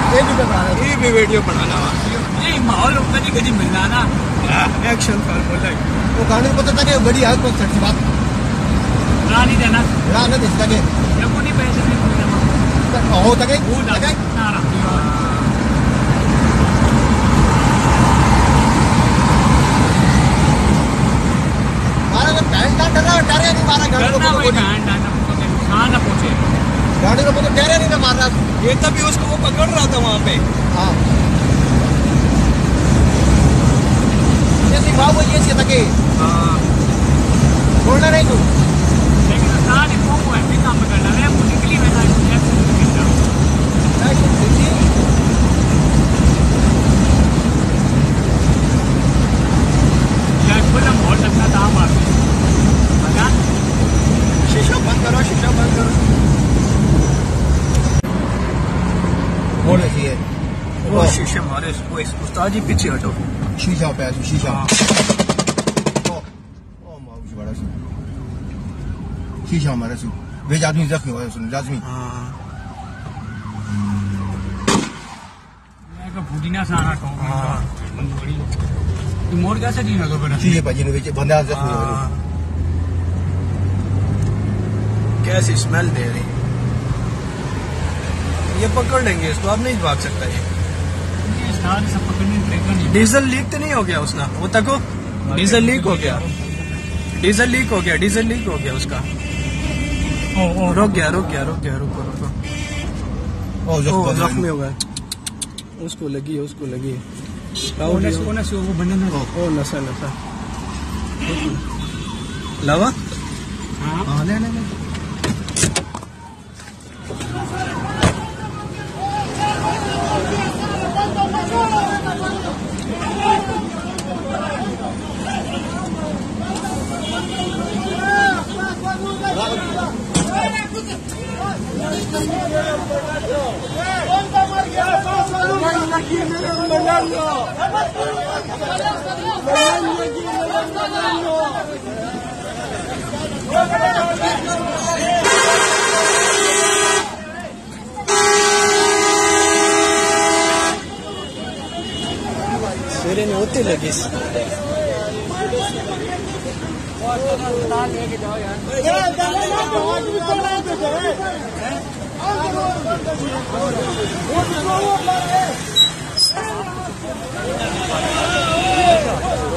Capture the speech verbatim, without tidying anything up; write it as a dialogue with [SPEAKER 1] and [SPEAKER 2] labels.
[SPEAKER 1] ये भी बनाना, ये भी वीडियो बनाना
[SPEAKER 2] नहीं माहौल कभी कभी मिलना ना
[SPEAKER 1] एक्शन कर बोला वो गाने को पता था कि बड़ी आग को सच्ची बात
[SPEAKER 2] रा नहीं देना
[SPEAKER 1] रा नहीं दे सके
[SPEAKER 2] जब को नहीं पैसे नहीं
[SPEAKER 1] हो तक
[SPEAKER 2] वो लगा ना रहा
[SPEAKER 1] मारा तो पैंट ना डरा डरे नहीं मारा गाड़ी को कोई
[SPEAKER 2] पैंट ना नुकसान ना पहुंचे
[SPEAKER 1] गाड़ी को तो डरे नहीं ना मार रहा ये तभी उसको वो पकड़ रहा था वहां पे हाँ बाबू ये सी तके हाँ छोड़ना नहीं तू
[SPEAKER 2] लेकिन सारे को है भी काम करना है वो निकली मैं ना यार खुला मोड़ लगना था मार पता
[SPEAKER 1] शीशा बंद करो शीशा बंद करो मोड़ चाहिए
[SPEAKER 2] वो शीशे मारे वो उस्ताद जी पीछे हटो
[SPEAKER 1] शीशा पे शीशा शीशा हमारा सु वे आदमी जख्मी हुआ सुन लाजमी
[SPEAKER 2] मैं का फुदीना सारा तो हां तू मोड़ कैसे जी ना तो
[SPEAKER 1] शीशे पे जिन वे बंदा जख्मी हुआ कैसी स्मेल दे रही ये पकड़ लेंगे इसको अब नहीं भाग सकता ये डीजल लीक तो नहीं हो गया उसका वो तको डीजल लीक हो गया डीजल लीक हो गया डीजल लीक हो गया उसका रुक गया रुक गया रुक गया रुको रुको जख्मी हो गया उसको लगी है उसको लगी है वो बंधन ओ नशा नशा लावा हाँ ले ले सवेरे ने होते लगे लेके जाओ यार